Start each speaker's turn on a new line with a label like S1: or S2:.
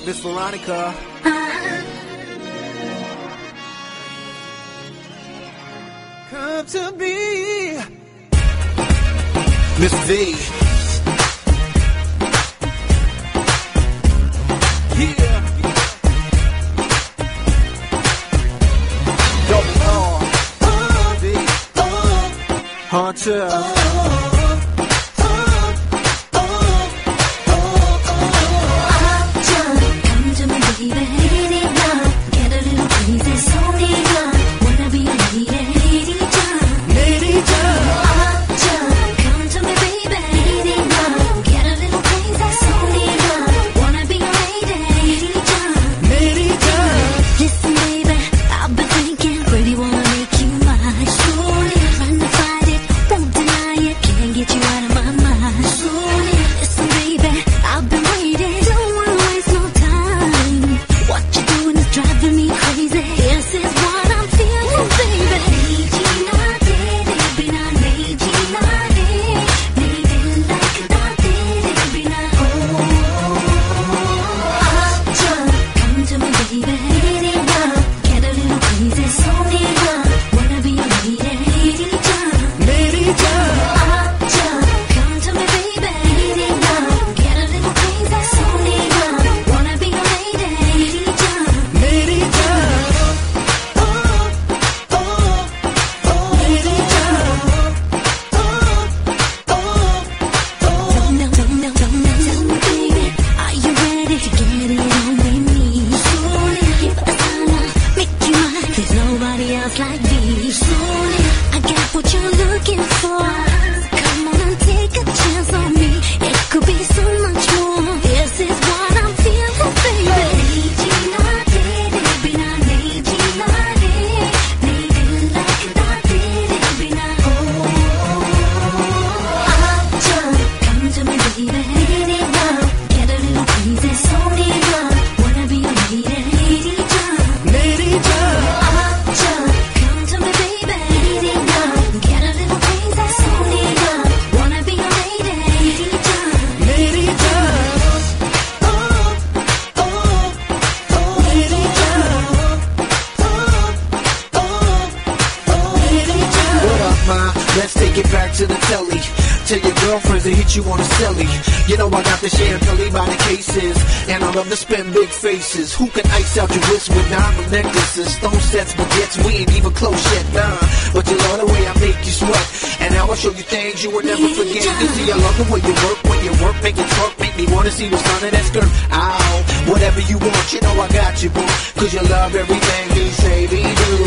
S1: Miss Veronica. Come to me, Miss V. Yeah. Double R. V. Hunter.
S2: Like these, I got what you're looking for. Come on and take a chance on me. It could be so much more. This is what I'm feeling, baby. Come to me, baby. Get a little crazy, so wanna be your lady. Lady,
S1: let's take it back to the telly. Tell your girlfriends to hit you on a celly. You know I got the champagne by the cases, and I love to spin big faces. Who can ice out your wrist with diamond necklaces? Stone sets, baguettes, we ain't even close yet, nah. But you love the way I make you sweat, and now I'll show you things you will never forget. You see, I love the way you work, when you work, make it twerk, make me wanna see what's under that skirt. Ow, whatever you want, you know I got you, boo. Cause you love everything we say we do.